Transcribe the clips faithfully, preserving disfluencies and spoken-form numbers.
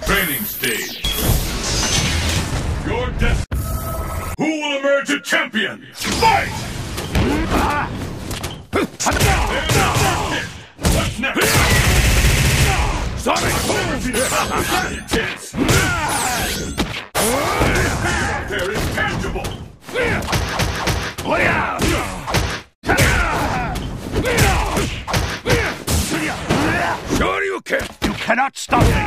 Training stage. Your death. Who will emerge a champion? Fight! What's next? Sonic Boom! Intense. There is tangible. Sure you can. You cannot stop me.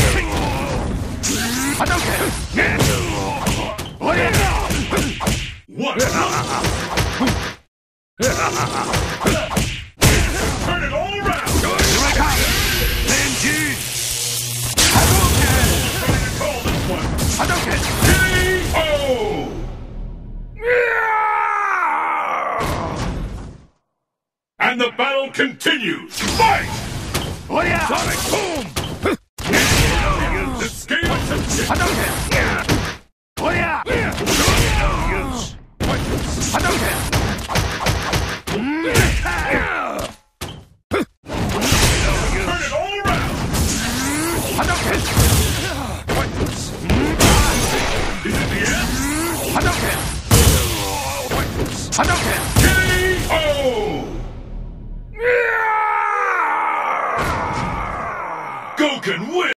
Hadouken! What? Turn it all around. Here I come. Benji! Hadouken! Ready to call this one. Hadouken! K O! And the battle continues. Fight! Sonic boom! Escape attention. Hadouken! No use. Hadouken! Turn it all around. Hadouken! Is it the end? Hadouken! Hadouken! K O! Goken wins!